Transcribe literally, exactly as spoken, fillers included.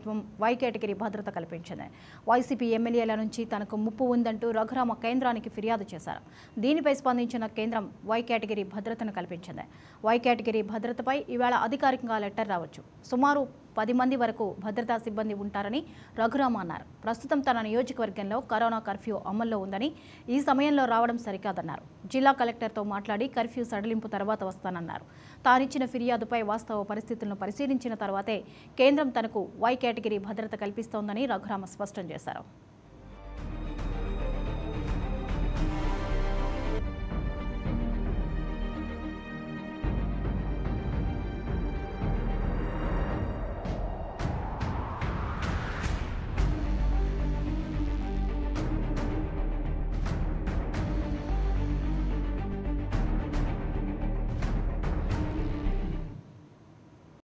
ప్రభుత్వం why category భద్రత కల్పించింది. వైసీపీ ఎమ్మెల్యేల నుంచి తనకు ముప్పు ఉందంటూ రఘురామ కేంద్రానికి ఫిర్యాదు చేశారు. దీనిపై స్పందించిన కేంద్రం వై కేటగిరీ భద్రతను కల్పించింది. వై కేటగిరీ భద్రతపై ఈవేళ అధికారికంగా లెటర్ రావచ్చు. సుమారు పది మంది వరకు భద్రతా సిబ్బంది ఉంటారని రఘురామ అన్నారు. ప్రస్తుతం తన నియోజకవర్గంలో కరోనా కర్ఫ్యూ అమల్లో ఉందని ఈ సమయంలో రావడం సరికాదన్నారు. జిల్లా కలెక్టర్తో మాట్లాడి కర్ఫ్యూ సడలింపు తర్వాత వస్తానన్నారు. తానిచ్చిన ఫిర్యాదుపై వాస్తవ పరిస్థితులను పరిశీలించిన తర్వాతే కేంద్రం తనకు వై కేటగిరీ భద్రత కల్పిస్తోందని రఘురామ స్పష్టం చేశారు.